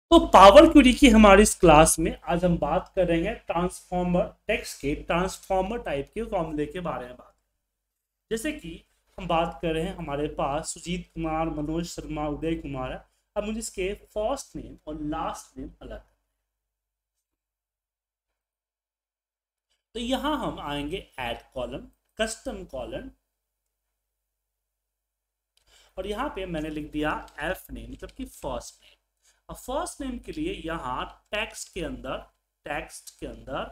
तो power query की हमारी इस क्लास में आज हम बात कर रहे हैं ट्रांसफॉर्मर टेक्स्ट के ट्रांसफॉर्मर टाइप के फॉर्मूले के बारे में बात। जैसे कि हम बात कर रहे हैं, हमारे पास सुजीत कुमार, मनोज शर्मा, उदय कुमार है। अब मुझे इसके फर्स्ट नेम और लास्ट नेम अलग है। तो यहां हम आएंगे ऐड कॉलम, कस्टम कॉलम, और यहां पे मैंने लिख दिया एफ नेम मतलब कि फर्स्ट नेम। अब फर्स्ट नेम के लिए यहां टेक्स्ट के अंदर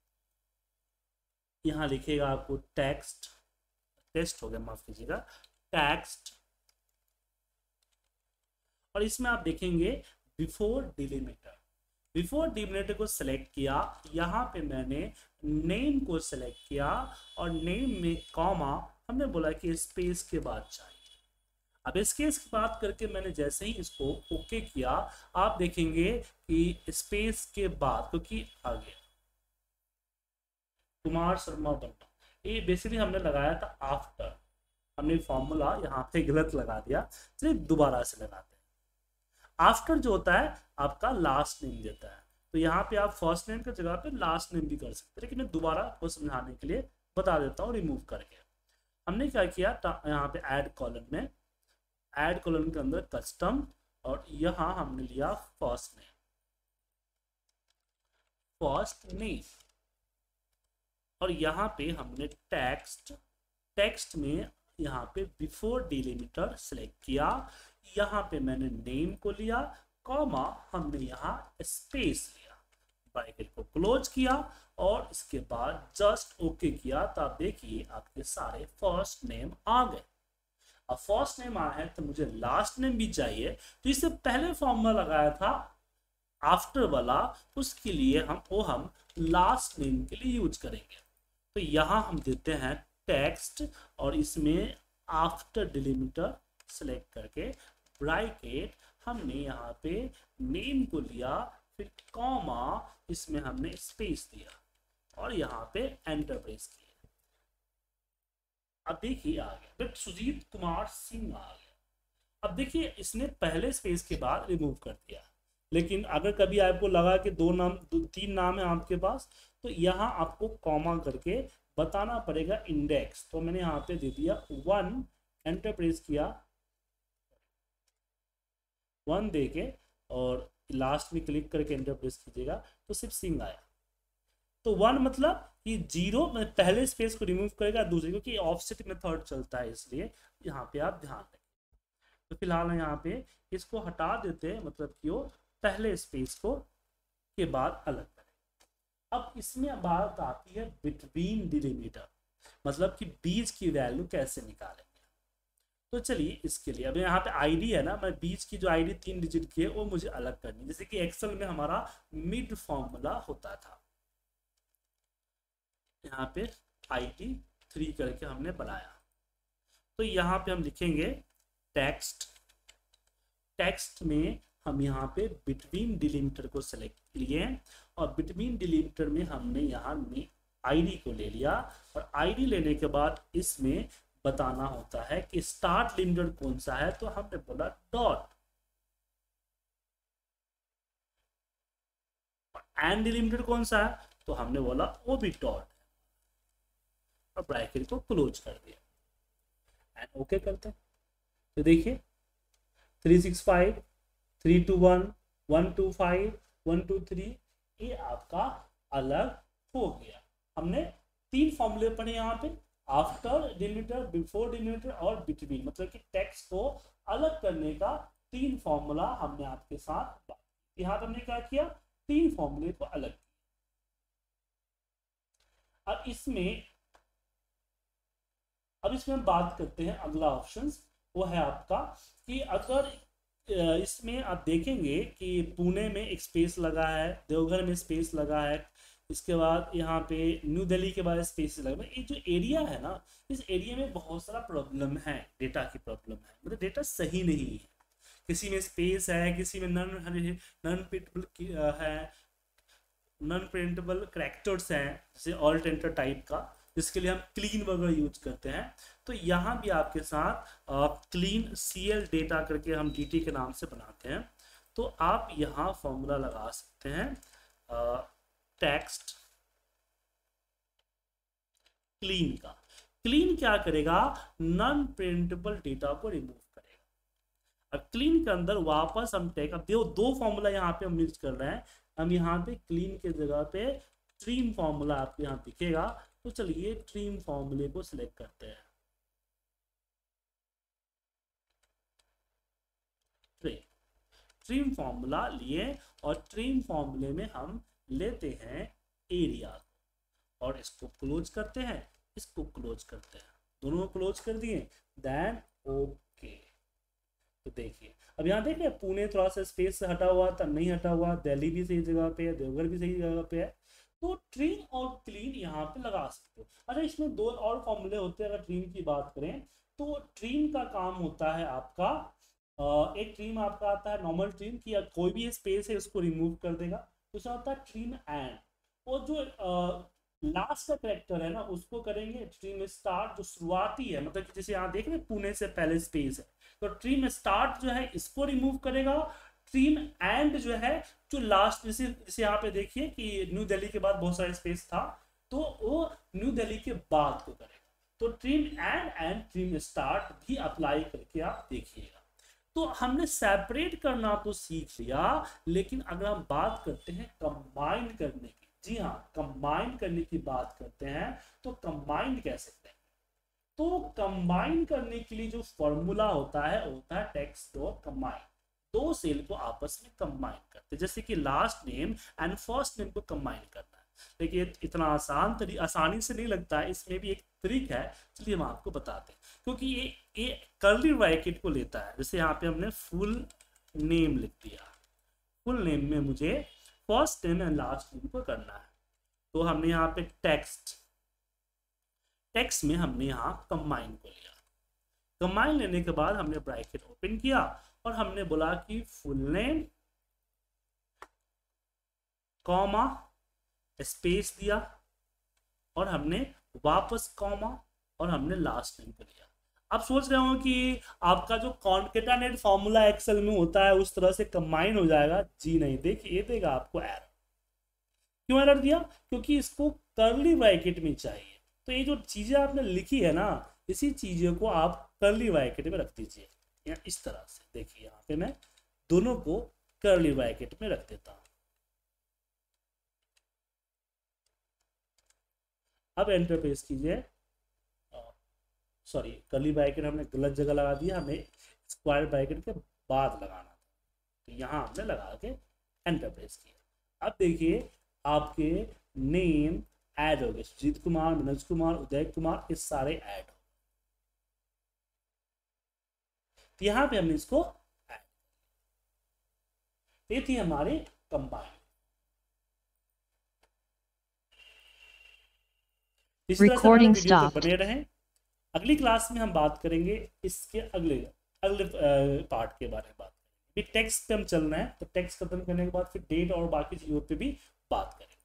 यहां लिखेगा आपको टेक्स्ट हो गया, माफ कीजिएगा, टेक्स्ट, और इसमें आप देखेंगे बिफोर डिलिमीटर को सेलेक्ट किया। यहां पे मैंने नेम को सेलेक्ट किया और नेम में कॉमा हमने बोला कि स्पेस के बाद चाहिए। अब इस केस की बात करके मैंने जैसे ही इसको ओके किया, आप देखेंगे कि स्पेस के बाद, क्योंकि आगे कुमार शर्मा बनना, ये बेसिकली हमने लगाया था आफ्टर, हमने फॉर्मूला यहाँ पे गलत लगा दिया, चलिए दोबारा से लगाते हैं। आफ्टर जो होता है आपका लास्ट नेम देता है, तो यहाँ पे आप फर्स्ट नेम की जगह पे लास्ट नेम भी कर सकते हैं, लेकिन मैं दोबारा को समझाने के लिए बता देता हूँ रिमूव करके। हमने क्या किया, यहाँ पे ऐड कॉलम में, ऐड कॉलम के अंदर कस्टम, और यहां हमने लिया फर्स्ट नेम, और यहां पे हमने टेक्स्ट में यहां पे बिफोर डिलिमीटर सेलेक्ट किया। यहां पे मैंने नेम को लिया, कॉमा हमने यहां स्पेस लिया, ब्रैकेट को क्लोज किया और इसके बाद जस्ट ओके किया। तो आप देखिए आपके सारे फर्स्ट नेम आ गए। अब फर्स्ट नेम आया है तो मुझे लास्ट नेम भी चाहिए, तो इससे पहले फॉर्मूला लगाया था आफ्टर वाला, उसके लिए हम लास्ट नेम के लिए यूज करेंगे। तो यहां हम देते हैं टेक्स्ट और इसमें आफ्टर डिलिमीटर सेलेक्ट करके ब्रैकेट हमने यहाँ पे नेम को लिया, फिर कॉमा इसमें हमने स्पेस दिया और यहाँ पे एंटर प्रेस किया। अब देखिए आ गया, बट सुजीत कुमार सिंह आ गया। अब देखिए इसने पहले स्पेस के बाद रिमूव कर दिया, लेकिन अगर कभी आपको लगा कि तीन नाम है आपके पास, तो यहाँ आपको कॉमा करके बताना पड़ेगा इंडेक्स। तो मैंने यहाँ पे दे दिया 1, एंटर प्रेस किया 1 देके, और लास्ट में क्लिक करके एंटर प्रेस कीजिएगा तो सिर्फ सिंह आया। तो 1 मतलब कि 0 में पहले स्पेस को रिमूव करेगा, दूसरे क्योंकि ऑफसेट मेथड चलता है, इसलिए यहाँ पे आप ध्यान रखें। तो फिलहाल यहाँ पे इसको हटा देते हैं, मतलब कि वो पहले स्पेस को के बाद अलग करें। अब इसमें बात आती है बिटवीन डिलिमीटर, मतलब कि बीच की वैल्यू कैसे निकालेंगे। तो चलिए इसके लिए अब यहाँ पे आईडी है ना, मैं बीच की जो आईडी 3 डिजिट की है वो मुझे अलग करनी है। जैसे कि एक्सेल में हमारा मिड फॉर्मूला होता था, यहाँ पे ID 3 करके हमने बनाया। तो यहाँ पे हम लिखेंगे टेक्स्ट में हम यहाँ पे बिटवीन डिलिमीटर को सेलेक्ट लिए, और बिटवीन डिलिमीटर में हमने यहाँ ID को ले लिया, और ID लेने के बाद इसमें बताना होता है कि स्टार्ट लिमिटर कौन सा है, तो हमने बोला डॉट, एंड डिलिमीटर कौन सा है तो हमने बोला वो भी डॉट, और ब्रैकेट को क्लोज कर दिया एंड ओके करते हैं। तो देखिए 365, 321, 125, 123 ये आपका अलग हो गया। हमने 3 फॉर्मूले पढ़े यहाँ पे, आफ्टर डिलिमीटर, बिफोर डिलिमीटर और बिटवीन, मतलब कि टेक्स्ट को अलग करने का 3 फॉर्मूला हमने आपके साथ यहाँ हमने क्या किया, 3 फॉर्मूले को अलग किया। अब इसमें बात करते हैं अगला ऑप्शन, वो है आपका कि अगर इसमें आप देखेंगे कि पुणे में एक स्पेस लगा है, देवघर में स्पेस लगा है, इसके बाद यहाँ पे न्यू दिल्ली के बाद स्पेस लगा है। ये जो एरिया है ना, इस एरिया में बहुत सारा प्रॉब्लम है, डेटा की प्रॉब्लम है, मतलब डेटा सही नहीं है। किसी में स्पेस है, किसी में नॉन प्रिंटेबल कैरेक्टर्स हैं, जैसे ऑल्ट एंटर टाइप का, जिसके लिए हम क्लीन वगैरह यूज करते हैं। तो यहाँ भी आपके साथ क्लीन CL डेटा करके हम DT के नाम से बनाते हैं। तो आप यहाँ फॉर्मूला लगा सकते हैं टेक्स्ट क्लीन का। क्लीन क्या करेगा, नॉन प्रिंटेबल डेटा को रिमूव करेगा। अब क्लीन के अंदर वापस हम टेक, अब देखो दो फॉर्मूला यहाँ पे हम मिक्स कर रहे हैं। हम यहाँ पे क्लीन के जगह पे ट्रिम फॉर्मूला आपको यहाँ दिखेगा, तो चलिए ट्रिम फॉर्मूले को सिलेक्ट करते हैं। ट्रिम फॉर्मूला लिए और ट्रिम फॉर्मूले में हम लेते हैं एरिया और इसको क्लोज करते हैं, इसको क्लोज करते हैं, दोनों को क्लोज कर दिए, देन ओके। तो देखिए अब यहाँ देखिए पुणे थोड़ा सा स्पेस से हटा हुआ था, नहीं हटा हुआ, दिल्ली भी सही जगह पे है, देवघर भी सही जगह पे है। तो ट्रिम और क्लीन यहाँ पे लगा सकते हो। अच्छा इसमें दो और फॉर्मूले होते हैं। अगर ट्रिम की बात करें तो ट्रिम का काम होता है आपका, एक ट्रिम आपका आता है नॉर्मल ट्रिम की, कोई भी स्पेस है उसको रिमूव कर देगा। दूसरा होता है ट्रिम एंड, और जो लास्ट का करेक्टर है ना उसको करेंगे ट्रिम स्टार्ट, जो शुरुआती है, मतलब कि जैसे यहाँ देख रहे पुणे से पहले स्पेस है, तो ट्रिम स्टार्ट जो है इसको रिमूव करेगा। ट्रिम एंड जो है जो लास्ट, जैसे यहाँ पे देखिए कि न्यू दिल्ली के बाद बहुत सारा स्पेस था, तो वो न्यू दिल्ली के बाद को करेगा। तो ट्रिम एंड ट्रिम स्टार्ट भी अप्लाई करके आप देखिएगा। तो हमने सेपरेट करना तो सीख लिया, लेकिन अगर हम बात करते हैं कंबाइन करने की, जी हाँ कंबाइन करने की बात करते हैं, तो कंबाइन कैसे करें? तो कंबाइन करने के लिए जो फॉर्मूला होता है वो होता है टेक्स्ट डॉट कंबाइन। दो सेल को आपस में कंबाइन करते हैं, जैसे कि last name and first name को कंबाइन करना है। देखिए इतना आसानी से नहीं लगता है, इसमें भी एक ट्रिक है, चलिए हम आपको बताते हैं। क्योंकि ये कर्ली ब्रैकेट को लेता है, जैसे यहाँ पे हमने फुल नेम लिख दिया, फुल नेम में मुझे first name and last name को करना है, तो हमने यहाँ पे टेक्स्ट में हमने यहाँ कंबाइन को लिया। कंबाइन लेने के बाद हमने ब्रैकेट ओपन किया और हमने बोला कि फुल नेम कॉमा स्पेस दिया और हमने वापस कॉमा और हमने लास्ट नेम को लिया। आप सोच रहे हो कि आपका जो कॉन्केटेनेट फॉर्मूला एक्सेल में होता है उस तरह से कंबाइन हो जाएगा, जी नहीं। देखिए ये देगा आपको एरर। क्यों एरर दिया? क्योंकि इसको कर्ली ब्रैकेट में चाहिए। तो ये जो चीजें आपने लिखी है ना, इसी चीजों को आप कर्ली ब्रैकेट में रख दीजिए, या इस तरह से। देखिए यहाँ पे मैं दोनों को कर्ली ब्रैकेट में रख देता हूं। अब एंटर प्रेस कीजिए। सॉरी, कर्ली ब्रैकेट हमने गलत जगह लगा दिया, हमें स्क्वायर ब्रैकेट के बाद लगाना था, तो यहाँ हमने लगा के एंटर प्रेस किया। अब देखिए आपके नेम ऐड हो गए, सुजीत कुमार, मनोज कुमार, उदय कुमार, ये सारे ऐड हो। तो यहाँ पे हमने इसको ऐड, ये थी हमारे कंबाइन। इस तरह से वीडियो पे बने रहें। अगली क्लास में हम बात करेंगे इसके अगले पार्ट के बारे में बात करेंगे। टेक्स्ट पे हम चल रहे हैं, तो टेक्स्ट खत्म करने के बाद फिर डेट और बाकी चीजों पे भी बात करेंगे।